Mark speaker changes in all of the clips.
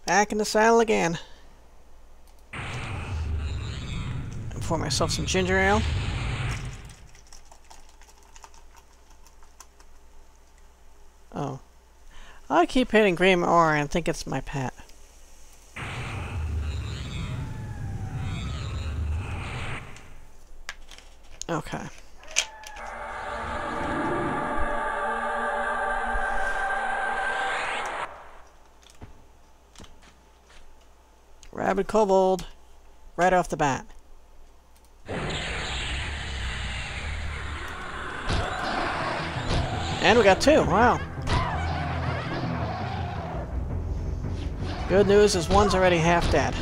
Speaker 1: Back in the saddle again. Pour myself some ginger ale. Oh. I keep hitting green ore and think it's my pet. Okay. Rabid kobold. Right off the bat. And we got two. Wow. Good news is one's already half dead.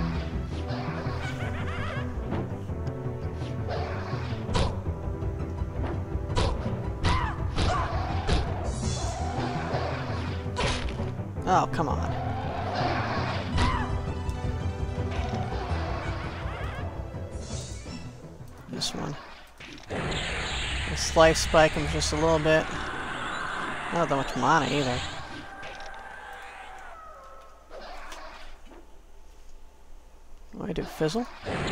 Speaker 1: Oh, come on. This one. This life spike him just a little bit. Not that much mana either. What do I do? Fizzle?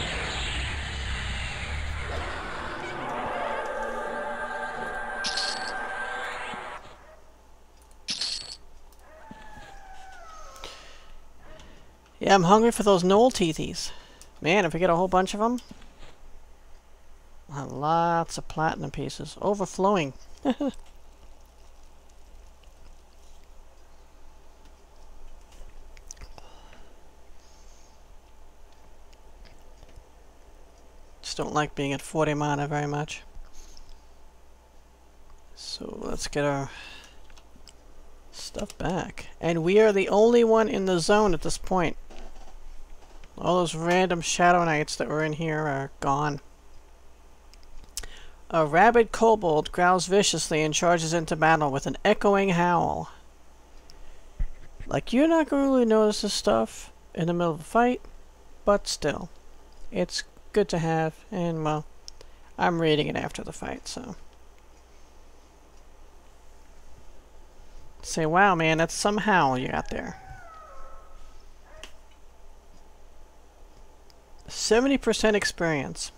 Speaker 1: Yeah, I'm hungry for those Knoll Teethies. Man, if we get a whole bunch of them, we'll have lots of platinum pieces. Overflowing. Just don't like being at 40 mana very much. So let's get our stuff back. And we are the only one in the zone at this point. All those random Shadow Knights that were in here are gone. A rabid kobold growls viciously and charges into battle with an echoing howl. Like, you're not going to really notice this stuff in the middle of a fight, but still. It's good to have, and, well, I'm reading it after the fight, so. Say, wow, man, that's some howl you got there. 70% experience.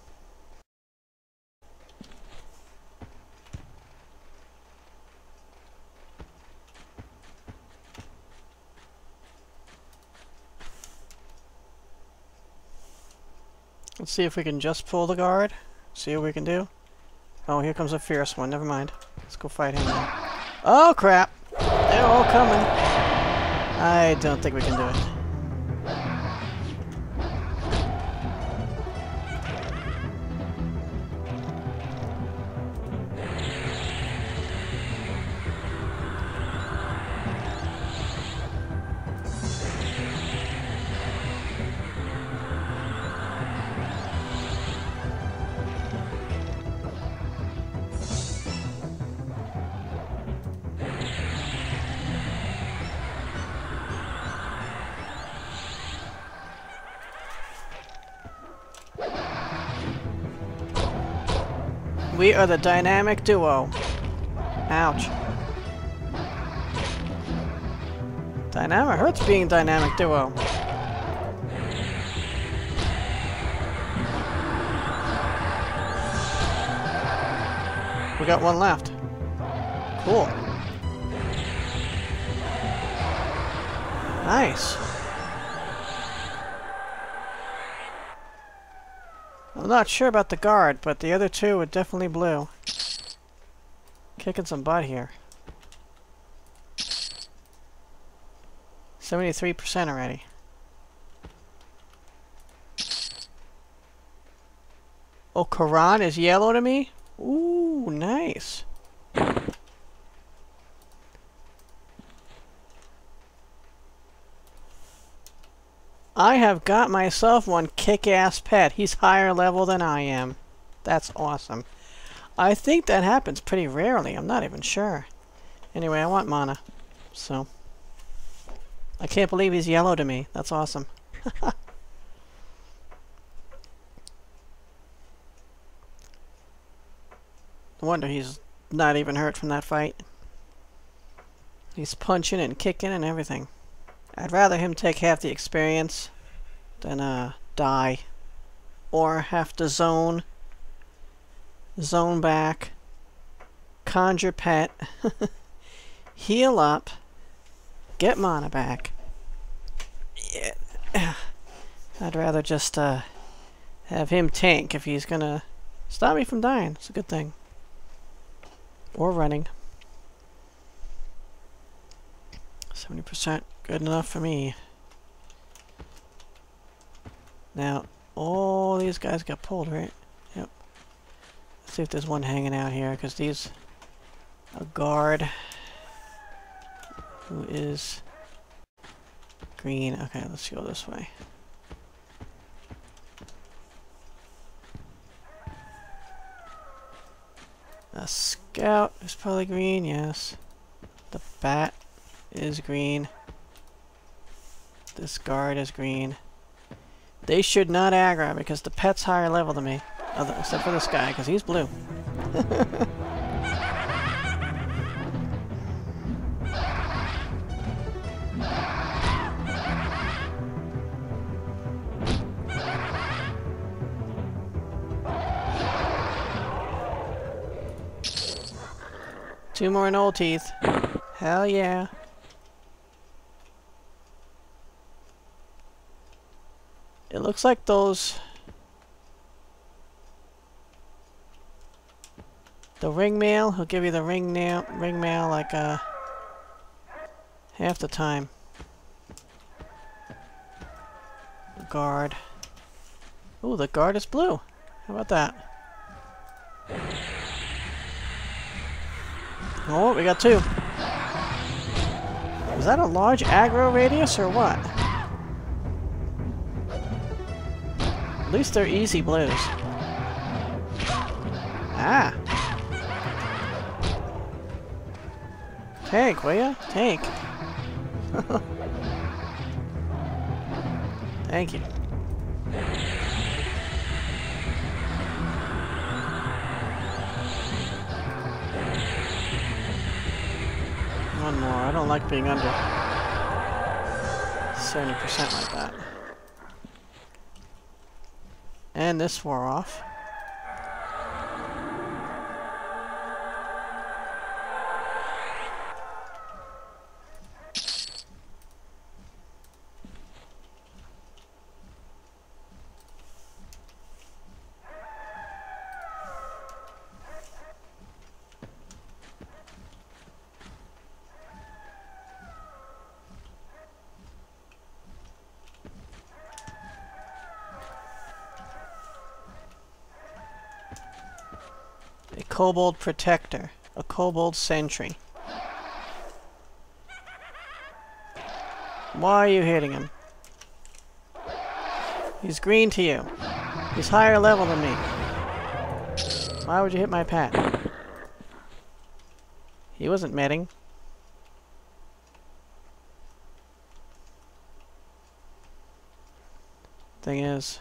Speaker 1: Let's see if we can just pull the guard. See what we can do. Oh, here comes a fierce one. Never mind. Let's go fight him now. Oh, crap! They're all coming. I don't think we can do it. We are the dynamic duo. Ouch. Dynamic hurts being dynamic duo. We got one left. Cool. Nice. I'm not sure about the guard, but the other two are definitely blue. Kicking some butt here. 73% already. Oh, Karan is yellow to me? Ooh, nice. I have got myself one kick-ass pet. He's higher level than I am. That's awesome. I think that happens pretty rarely. I'm not even sure. Anyway, I want mana. So. I can't believe he's yellow to me. That's awesome. No wonder he's not even hurt from that fight. He's punching and kicking and everything. I'd rather him take half the experience than die. Or have to zone back, conjure pet, heal up, get mana back. Yeah. I'd rather just have him tank if he's gonna stop me from dying. It's a good thing. Or running. 70%, good enough for me. Now, all these guys got pulled, right? Yep. Let's see if there's one hanging out here, because these... A guard. Who is... green. Okay, let's go this way. A scout is probably green, yes. The bat is green. This guard is green. They should not aggro because the pet's higher level than me. Other, except for this guy, because he's blue. Two more in old teeth. Hell yeah. It looks like those... The ring mail, he'll give you the ring mail like half the time. Guard. Ooh, the guard is blue. How about that? Oh, we got two. Is that a large aggro radius or what? At least they're easy blues. Ah. Tank, will ya? Tank. Thank you. One more. I don't like being under 70% like that. And this wore off. A kobold protector. A kobold sentry. Why are you hitting him? He's green to you. He's higher level than me. Why would you hit my pet? He wasn't medding. Thing is...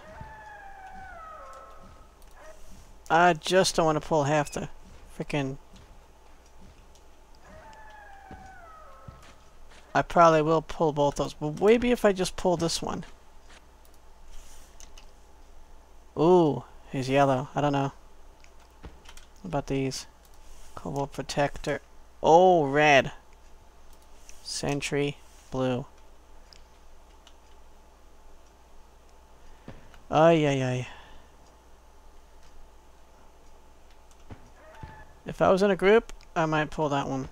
Speaker 1: I just don't want to pull half the frickin'... I probably will pull both those, but maybe if I just pull this one. Ooh, he's yellow. I don't know. What about these? Kobold Protector. Oh, red. Sentry, blue. Ay, ay, ay. If I was in a group, I might pull that one.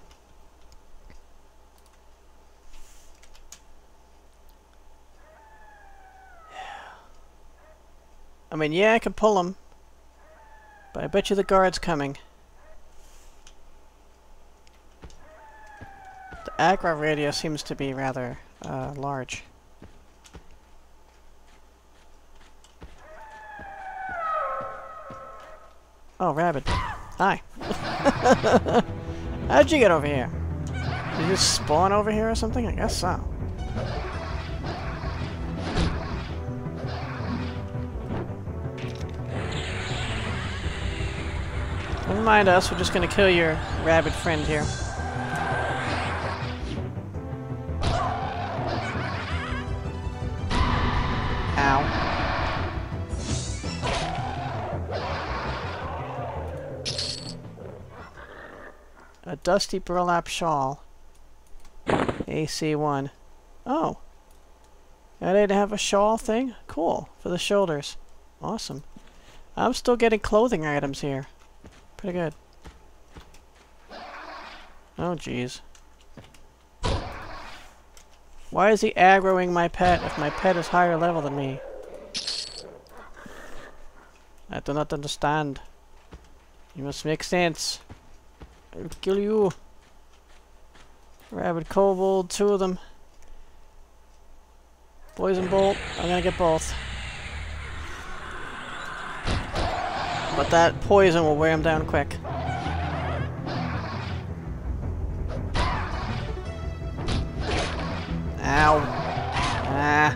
Speaker 1: I mean, yeah, I can pull them. But I bet you the guard's coming. The aggro radius seems to be rather large. Oh, rabbit. Hi. How'd you get over here? Did you just spawn over here or something? I guess so. Never mind us, we're just gonna kill your rabbit friend here. A dusty burlap shawl. AC1. Oh. I didn't have a shawl thing? Cool. For the shoulders. Awesome. I'm still getting clothing items here. Pretty good. Oh, jeez. Why is he aggroing my pet if my pet is higher level than me? I do not understand. You must make sense. I'll kill you. Rabid kobold, 2 of them. Poison bolt, I'm gonna get both. But that poison will wear him down quick. Ow. Ah.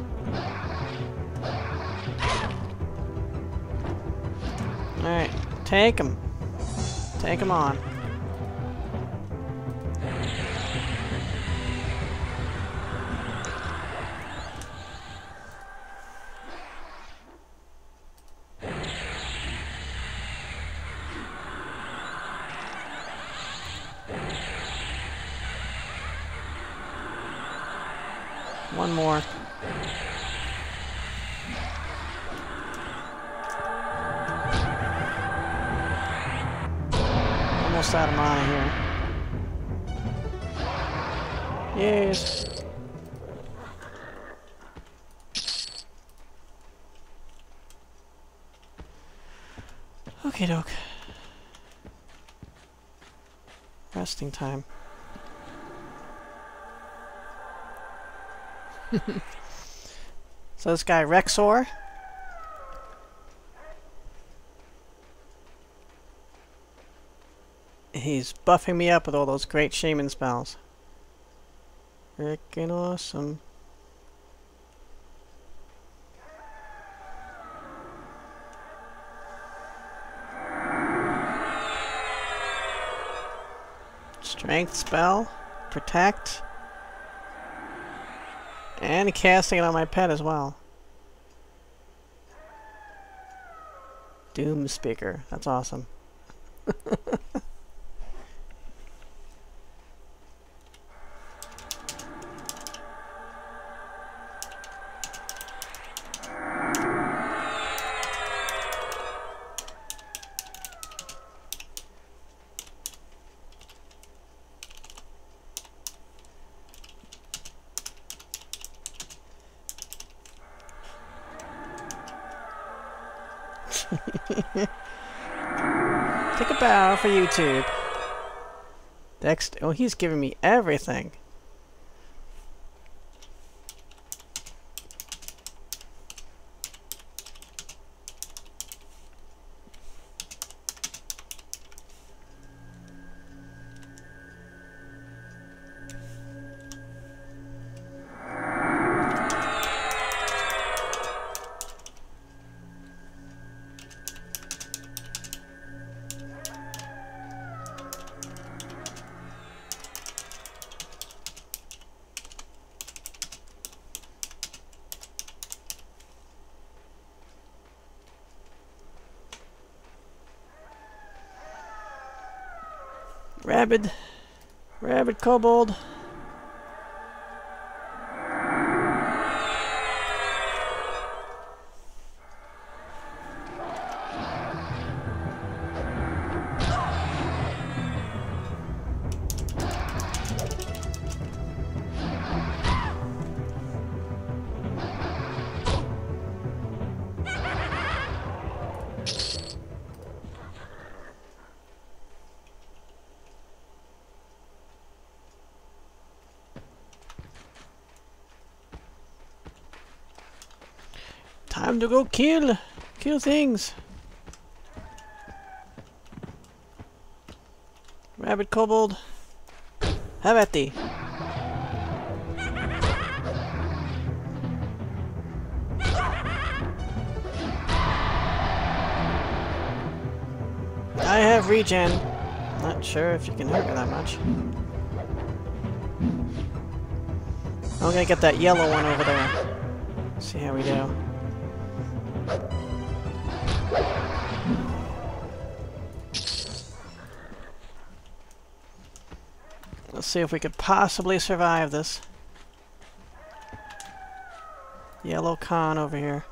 Speaker 1: Alright, take him. Take him on. One more. Almost out of mana here. Yes. Okie doke. Resting time. So this guy Rexor. He's buffing me up with all those great shaman spells. Freaking awesome. Strength spell. Protect. And casting it on my pet as well. Doom Speaker. That's awesome. Take a bow for YouTube. Next, oh, he's giving me everything. Rabid kobold. Time to go kill things. Rabid kobold, have at thee. I have regen. Not sure if you can hurt me that much. I'm gonna get that yellow one over there. See how we do. Let's see if we could possibly survive this. Yellow con over here.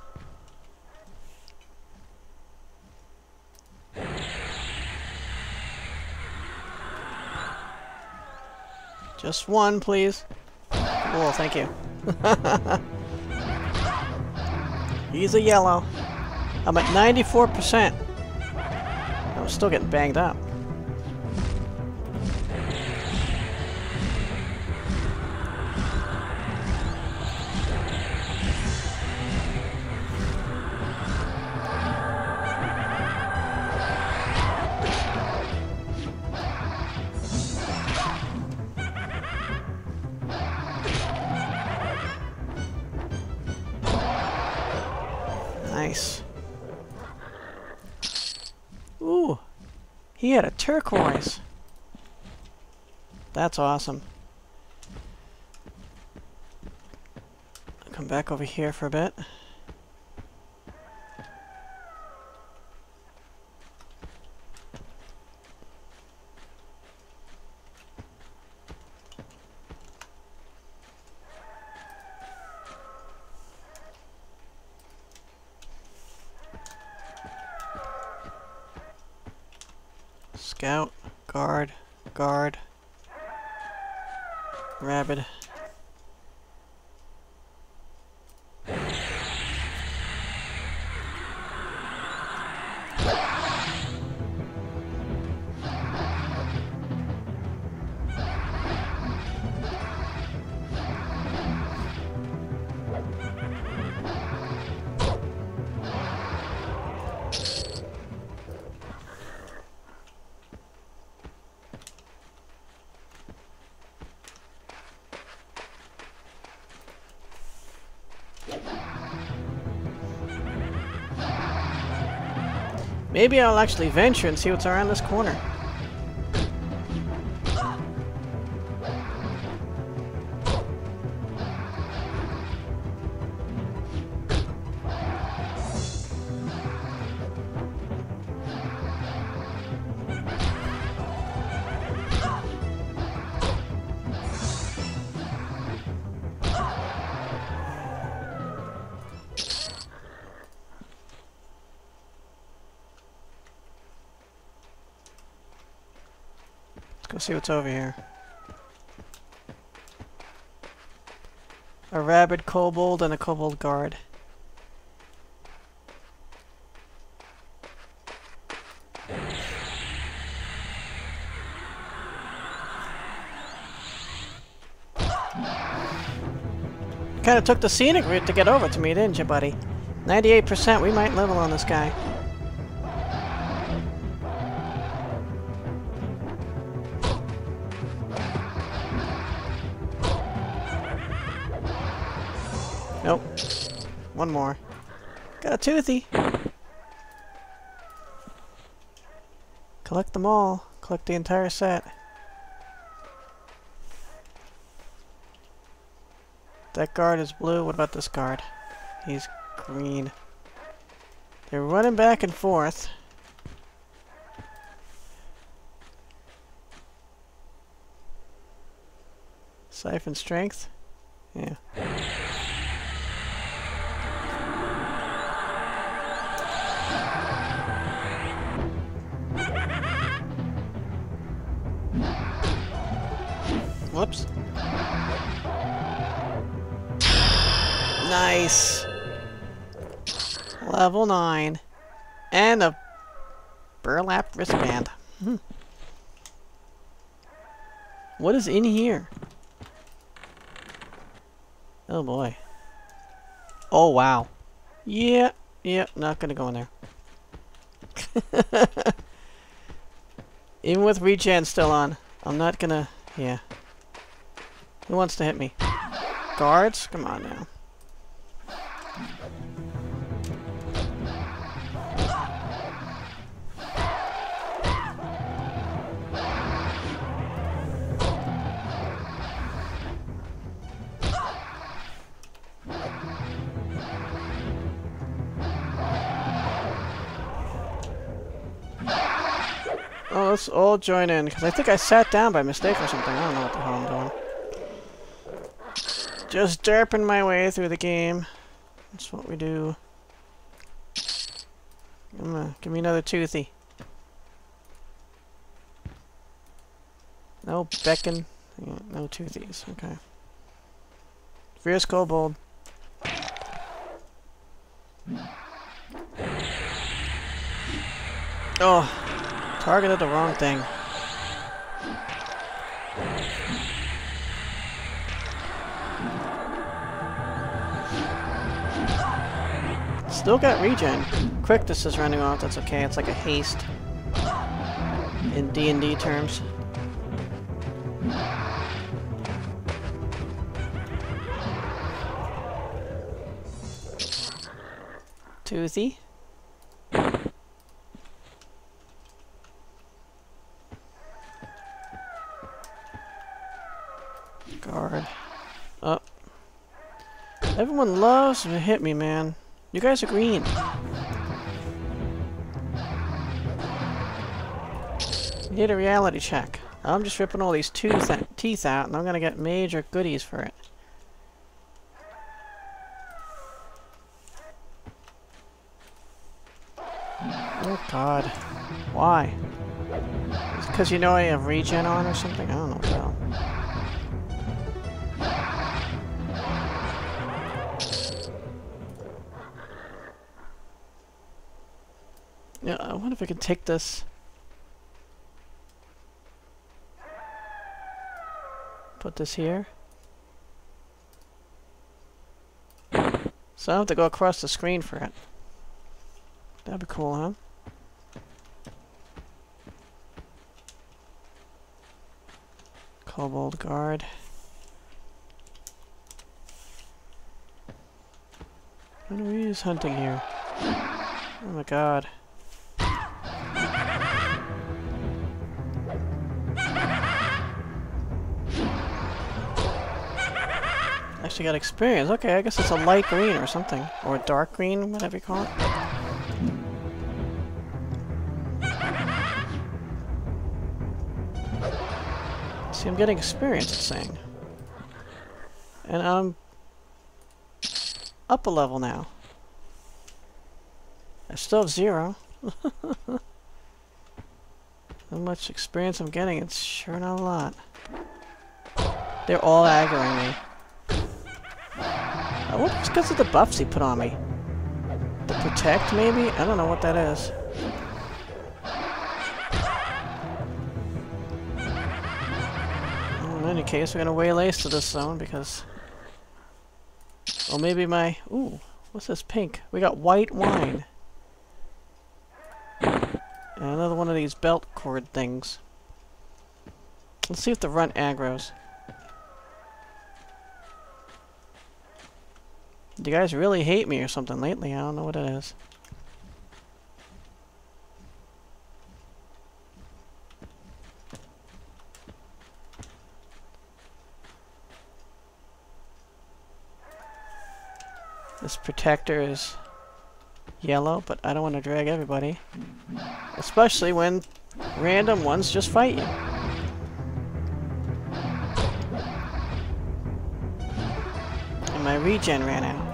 Speaker 1: Just one, please. Cool, thank you. He's a yellow. I'm at 94%. I'm still getting banged up. Nice. Ooh, he had a turquoise. That's awesome. I'll come back over here for a bit. Scout, guard, guard, rabid. Maybe I'll actually venture and see what's around this corner. Go see what's over here. A rabid kobold and a kobold guard. Kind of took the scenic route to get over to me, didn't you, buddy? 98%, we might level on this guy. Nope. One more. Got a toothy. Collect them all. Collect the entire set. That guard is blue. What about this guard? He's green. They're running back and forth. Siphon strength? Yeah. Whoops. Nice. Level 9. And a burlap wristband. What is in here? Oh boy. Oh wow. Yeah, not gonna go in there. Even with regen still on, I'm not gonna, yeah. Who wants to hit me? Guards? Come on now. Oh, let's all join in, because I think I sat down by mistake or something. I don't know what the hell I'm doing. Just derping my way through the game. That's what we do. Give me another toothy. No Beckon. Yeah, no toothies. Okay. Fierce Kobold. Oh, targeted the wrong thing. Still got regen. Quickness is running off, that's okay. It's like a haste in D&D terms. Toothy. Guard. Oh. Everyone loves to hit me, man. You guys are green. You need a reality check. I'm just ripping all these teeth out, and I'm gonna get major goodies for it. Oh god. Why? Is it because you know I have regen on or something? I don't know what the hell. Yeah, I wonder if I can take this. Put this here. So I have to go across the screen for it. That'd be cool, huh? Kobold Guard. How do we use hunting here? Oh my god. Actually got experience. Okay, I guess it's a light green or something. Or a dark green, whatever you call it. See, I'm getting experience, it's saying. And I'm up a level now. I still have 0. How much experience I'm getting, it's sure not a lot. They're all aggroing me. I wonder if it's because of the buffs he put on me. The protect, maybe? I don't know what that is. In any case, we're gonna waylay to this zone because... Or maybe my... Ooh, what's this pink? We got white wine. And another one of these belt cord things. Let's see if the runt aggros. Do you guys really hate me or something lately? I don't know what it is. This protector is yellow, but I don't want to drag everybody. Especially when random ones just fight you. And my regen ran out.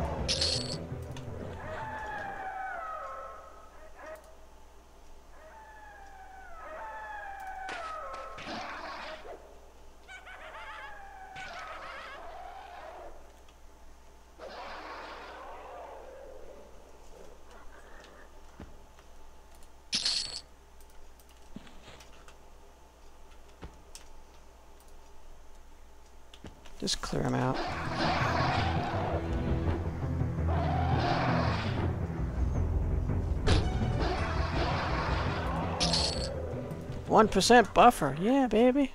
Speaker 1: Just clear them out. %1 buffer. Yeah, baby.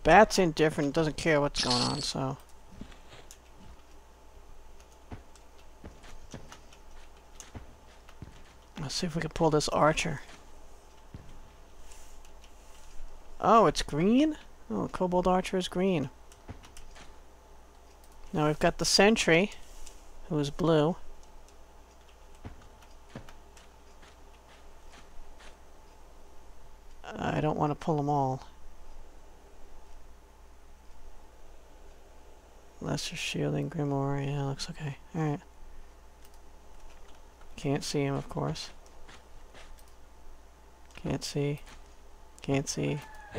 Speaker 1: Bat's indifferent, doesn't care what's going on, so... Let's see if we can pull this archer. Oh, it's green? Oh, Kobold Archer is green. Now we've got the sentry, who is blue. I don't want to pull them all. Lesser Shielding, Grimoire, yeah, looks okay. Alright. Can't see him, of course. Can't see. Can't see.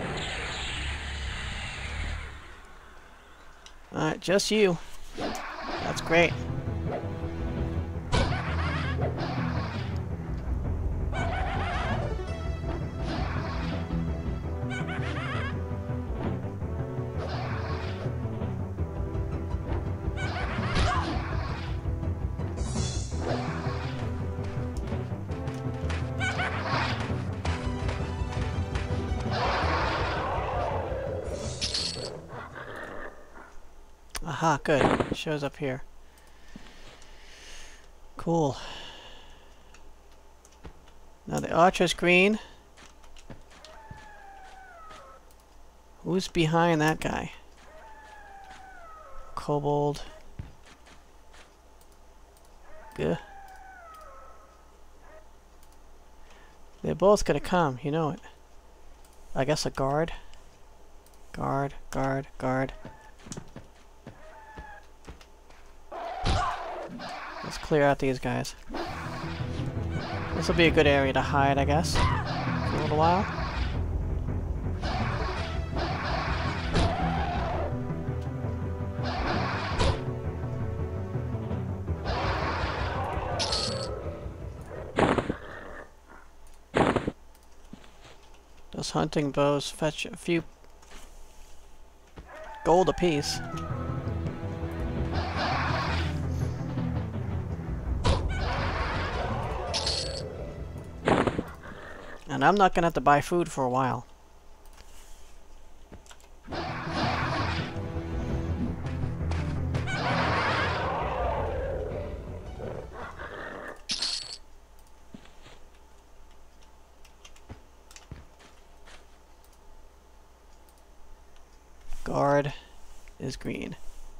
Speaker 1: Alright, just you. That's great. Aha, good. Shows up here. Cool. Now the archer's green. Who's behind that guy? Kobold. Good. They're both gonna come, you know it. I guess a guard. Guard, guard, guard. Let's clear out these guys. This will be a good area to hide, I guess, for a little while. Those hunting bows fetch a few gold apiece. And I'm not gonna have to buy food for a while. Guard is green.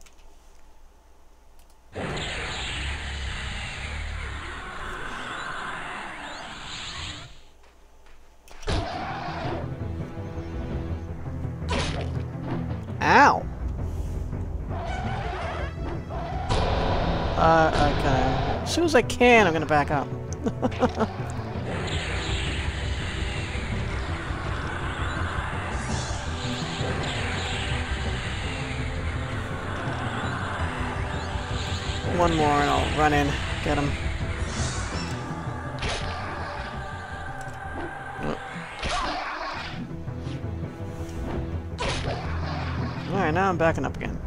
Speaker 1: Ow! Okay. As soon as I can, I'm gonna back up. One more and I'll run in, get him. Alright, now I'm backing up again.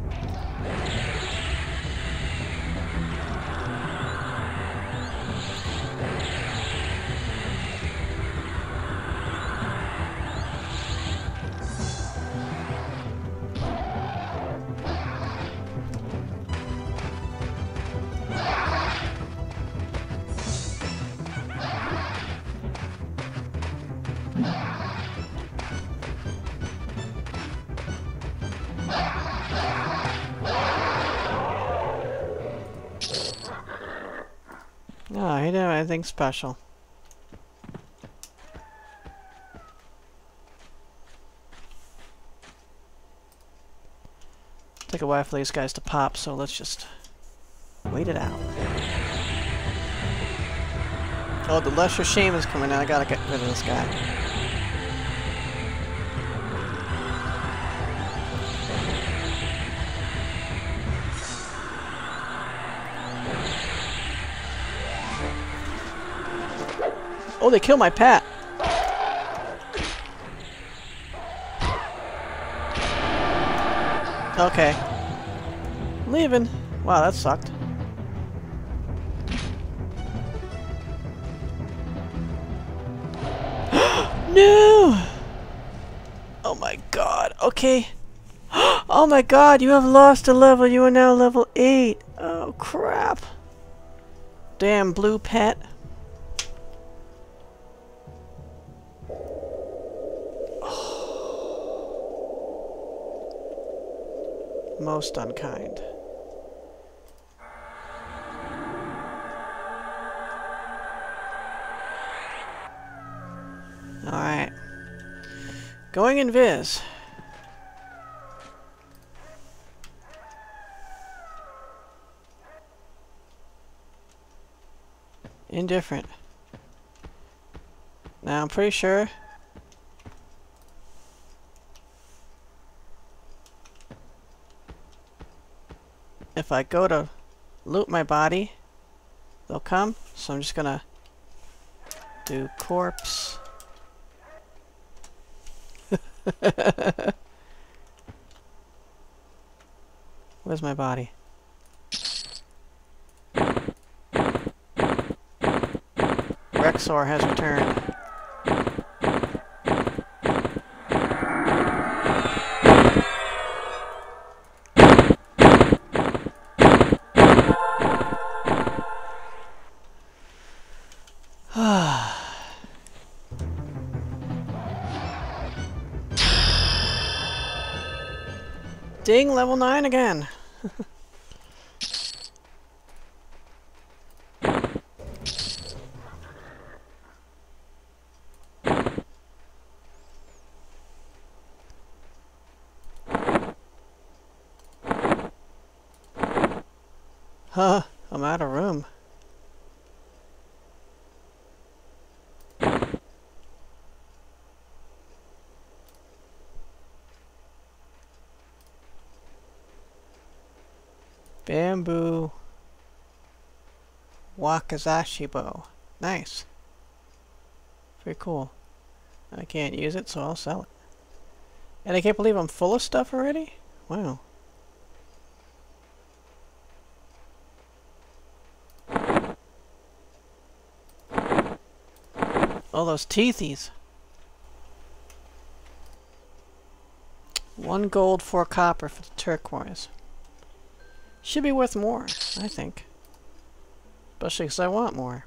Speaker 1: Oh, he didn't have anything special. Take a while for these guys to pop, so let's just wait it out. Oh, the Lesser Shaman's coming in. I gotta get rid of this guy. Oh, they killed my pet. Okay. Leaving. Wow, that sucked. No! Oh my god. Okay. Oh my god, you have lost a level. You are now level 8. Oh crap. Damn blue pet. Most unkind. Alright. Going invis. Indifferent. Now I'm pretty sure if I go to loot my body, they'll come. So I'm just gonna do corpse. Where's my body? Rexor has returned. Ding, level 9 again. Huh, I'm out of room. Bamboo Wakizashi bow. Nice. Very cool. I can't use it, so I'll sell it. And I can't believe I'm full of stuff already? Wow. All those teethies. 1 gold, 4 copper for the turquoise. Should be worth more, I think. Especially because I want more.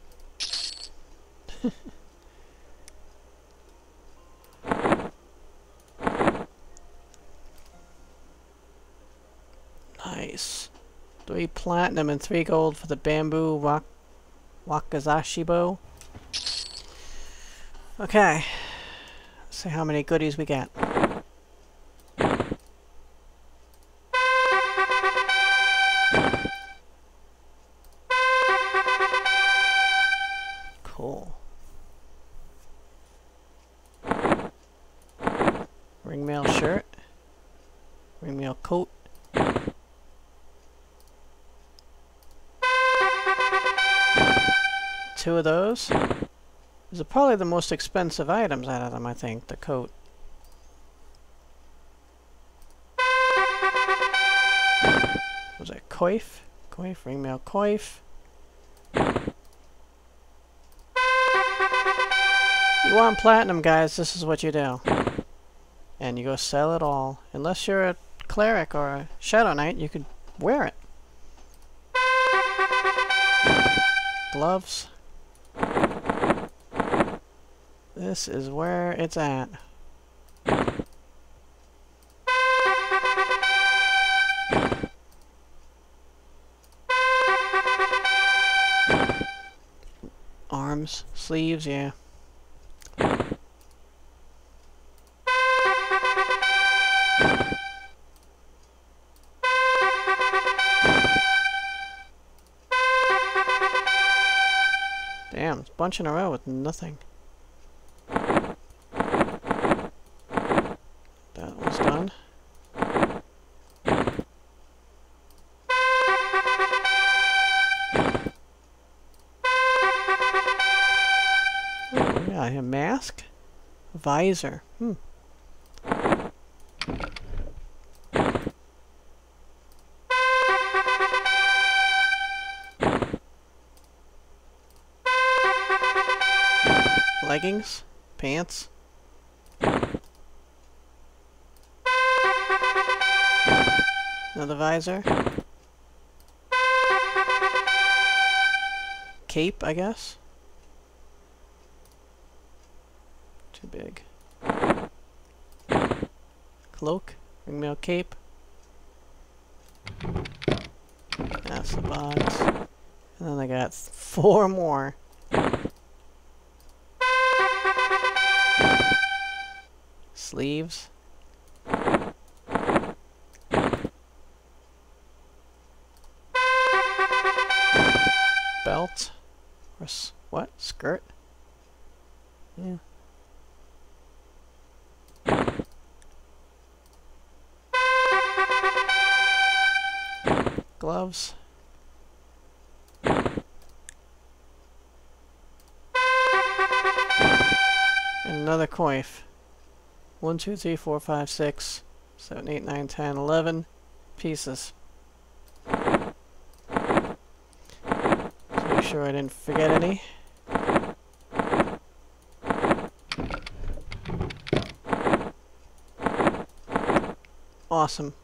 Speaker 1: Nice. 3 platinum and 3 gold for the bamboo Wakizashi bow. Okay. Let's see how many goodies we get. Cool. Ringmail shirt. Ringmail coat. Two of those. These are probably the most expensive items out of them, I think, the coat. Was it coif? Coif, ringmail coif. You want platinum, guys, this is what you do. And you go sell it all. Unless you're a cleric or a shadow knight, you could wear it. Gloves. This is where it's at. Arms, sleeves, yeah. Damn, it's a bunch in a row with nothing. That one's done. Oh, yeah, a mask? Visor. Leggings, pants. Another visor. Cape, I guess. Too big. Cloak. Ringmail cape. That's the box. And then I got 4 more. Sleeves. Belt. Or what? Skirt? Yeah. Gloves. And another coif. 1, 2, 3, 4, 5, 6, 7, 8, 9, 10, 11 pieces. Make sure I didn't forget any. Awesome.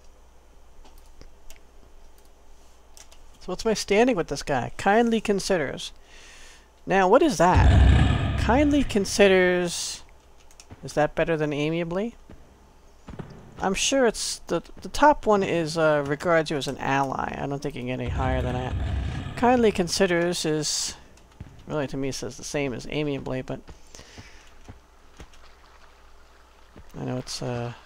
Speaker 1: So what's my standing with this guy? Kindly considers. Now, what is that? Kindly considers... Is that better than amiably? I'm sure it's... The top one is regards you as an ally. I don't think you can get any higher than that. Kindly considers is... Really, to me, says the same as amiably, but... I know it's...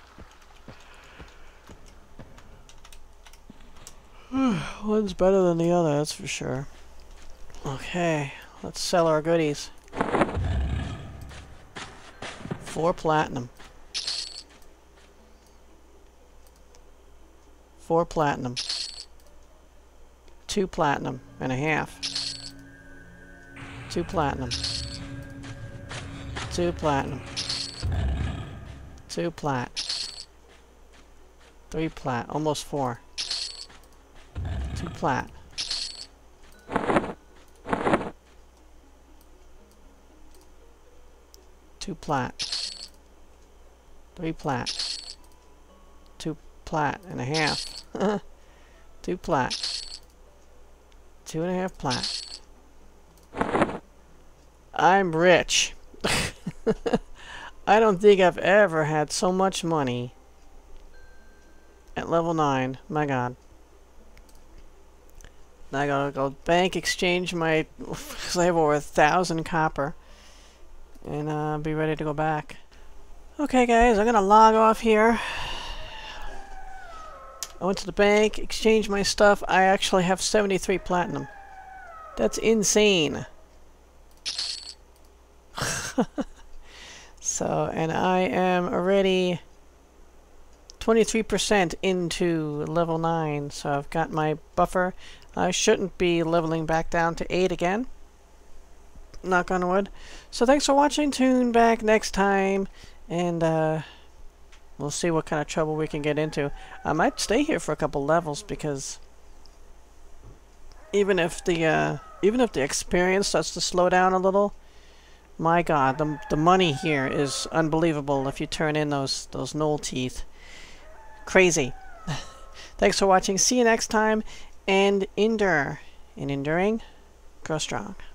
Speaker 1: One's better than the other, that's for sure. Okay, let's sell our goodies. 4 platinum. 4 platinum. 2 platinum and a half. 2 platinum. 2 platinum. 2 plat. 3 plat. Almost 4. 2 plat. 2 plat. 3 plat. 2 plat and a half. 2 plat. 2.5 plat. I'm rich. I don't think I've ever had so much money at level 9. My god. Now I gotta go bank, exchange my... because I have over 1,000 copper. And be ready to go back. Okay guys, I'm gonna log off here. I went to the bank, exchanged my stuff. I actually have 73 platinum. That's insane. So, and I am already 23% into level 9. So I've got my buffer. I shouldn't be leveling back down to 8 again. Knock on wood. So thanks for watching. Tune back next time. And we'll see what kind of trouble we can get into. I might stay here for a couple levels because even if the experience starts to slow down a little, my god, the money here is unbelievable if you turn in those gnoll teeth. Crazy. Thanks for watching. See you next time, and endure. In enduring, grow strong.